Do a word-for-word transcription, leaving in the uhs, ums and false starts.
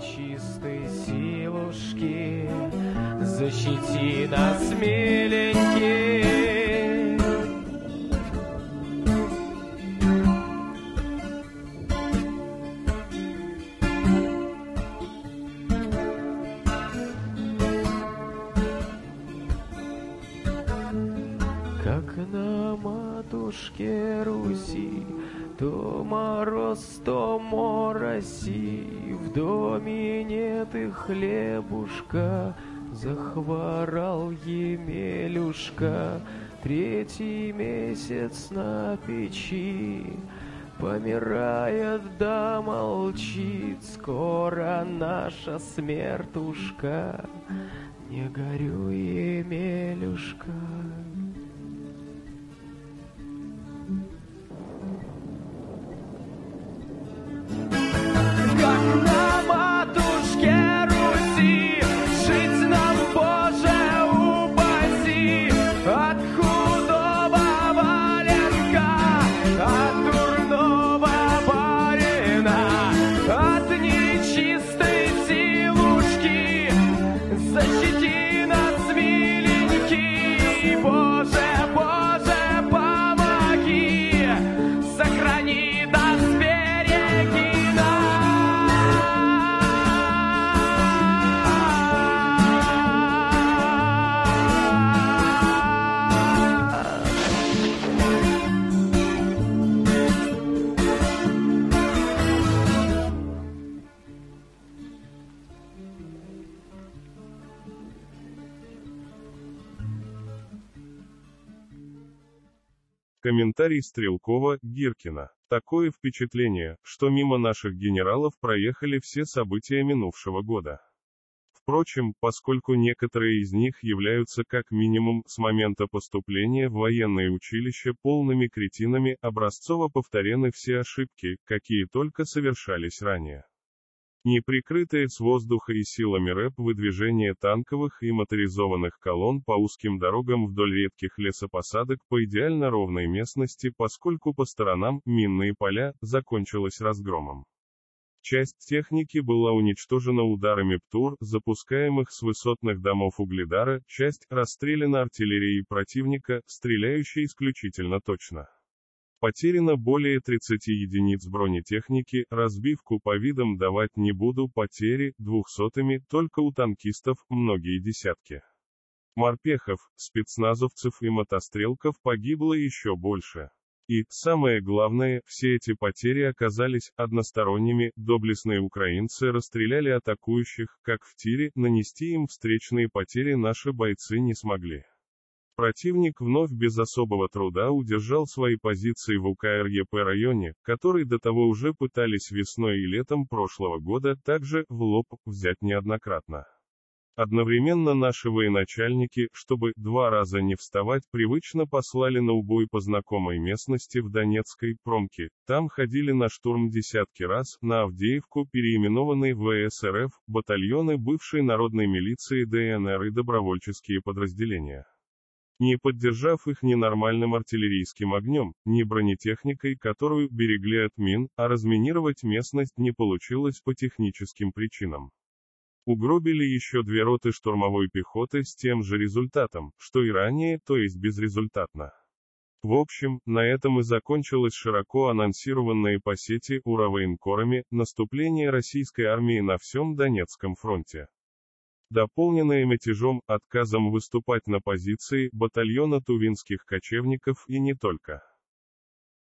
нечистой силушки, защити нас, миленький. Как на матушке Руси, то мороз, то мороси, в доме нет и хлебушка, захворал Емелюшка, третий месяц на печи, помирает да молчит, скоро наша смертушка, не горюй, Емелюшка. Комментарий Стрелкова, Гиркина. Такое впечатление, что мимо наших генералов проехали все события минувшего года. Впрочем, поскольку некоторые из них являются как минимум с момента поступления в военное училище полными кретинами, образцово повторены все ошибки, какие только совершались ранее. Неприкрытое с воздуха и силами РЭП выдвижение танковых и моторизованных колонн по узким дорогам вдоль редких лесопосадок по идеально ровной местности, поскольку по сторонам минные поля, закончилось разгромом. Часть техники была уничтожена ударами ПТУР, запускаемых с высотных домов Угледара, часть расстреляна артиллерией противника, стреляющей исключительно точно. Потеряно более тридцати единиц бронетехники, разбивку по видам давать не буду, потери, двухсотыми, только у танкистов, многие десятки. Морпехов, спецназовцев и мотострелков погибло еще больше. И, самое главное, все эти потери оказались односторонними, доблестные украинцы расстреляли атакующих, как в тире, нанести им встречные потери наши бойцы не смогли. Противник вновь без особого труда удержал свои позиции в УКРЕП районе, который до того уже пытались весной и летом прошлого года также в лоб взять неоднократно. Одновременно наши военачальники, чтобы два раза не вставать, привычно послали на убой по знакомой местности в Донецкой промке. Там ходили на штурм десятки раз, на Авдеевку, переименованный в ВСРФ, батальоны бывшей народной милиции ДНР и добровольческие подразделения. Не поддержав их ни нормальным артиллерийским огнем, ни бронетехникой, которую берегли от мин, а разминировать местность не получилось по техническим причинам. Угробили еще две роты штурмовой пехоты с тем же результатом, что и ранее, то есть безрезультатно. В общем, на этом и закончилось широко анонсированное по сети ура-военкорами наступление российской армии на всем Донецком фронте. Дополненное мятежом, отказом выступать на позиции батальона тувинских кочевников и не только.